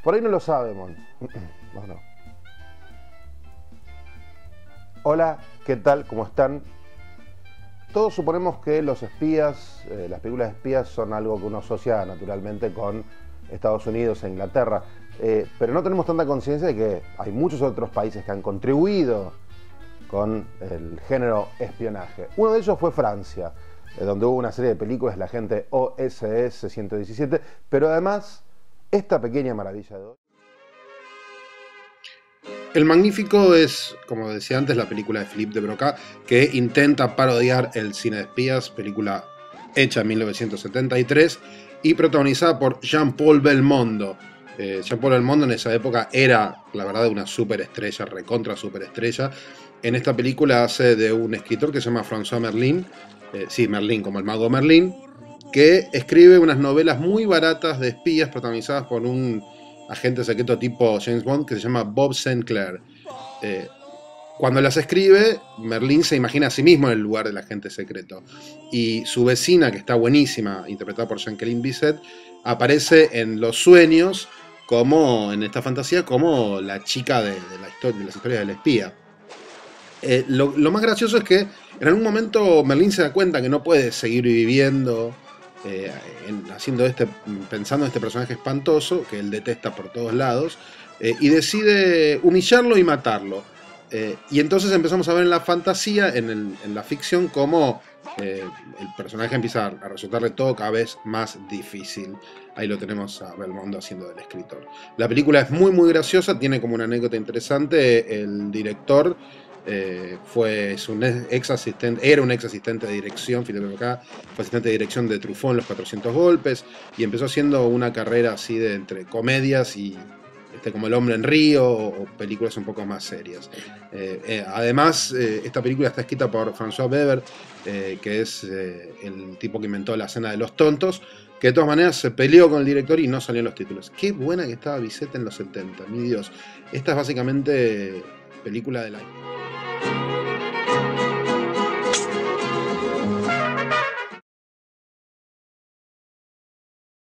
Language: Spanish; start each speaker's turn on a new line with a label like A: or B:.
A: Por ahí no lo sabe, Mon. No, no. Hola, ¿qué tal? ¿Cómo están? Todos suponemos que los espías, las películas de espías son algo que uno asocia naturalmente con Estados Unidos e Inglaterra, pero no tenemos tanta conciencia de que hay muchos otros países que han contribuido con el género espionaje. Uno de ellos fue Francia, donde hubo una serie de películas, la gente OSS 117, pero además esta pequeña maravilla de hoy.
B: El Magnífico es, como decía antes, la película de Philippe de Broca, que intenta parodiar el cine de espías, película hecha en 1973 y protagonizada por Jean-Paul Belmondo. Jean-Paul Belmondo en esa época era, la verdad, una superestrella, recontra superestrella. En esta película hace de un escritor que se llama François Merlin, Merlin como el mago Merlin, que escribe unas novelas muy baratas de espías protagonizadas por un agente secreto tipo James Bond que se llama Bob Sinclair. Cuando las escribe, Merlin se imagina a sí mismo en el lugar del agente secreto. Y su vecina, que está buenísima, interpretada por Jacqueline Bisset, aparece en los sueños, como en esta fantasía, como la chica de las historias del espía. Lo más gracioso es que en algún momento Merlin se da cuenta que no puede seguir viviendo pensando en este personaje espantoso que él detesta por todos lados, y decide humillarlo y matarlo. Y entonces empezamos a ver en la fantasía, en la ficción, cómo el personaje empieza a resultarle todo cada vez más difícil. Ahí lo tenemos a Belmondo haciendo del escritor. La película es muy muy graciosa, tiene como una anécdota interesante. El director era un ex asistente de dirección, Philippe Broca, fue asistente de dirección de Truffaut en Los 400 Golpes, y empezó haciendo una carrera así de entre comedias y como El Hombre en Río, o películas un poco más serias. Además, esta película está escrita por François Weber, que es el tipo que inventó La Cena de los Tontos, que de todas maneras se peleó con el director y no salió en los títulos. Qué buena que estaba Bisset en los 70, mi Dios. Esta es básicamente película del año.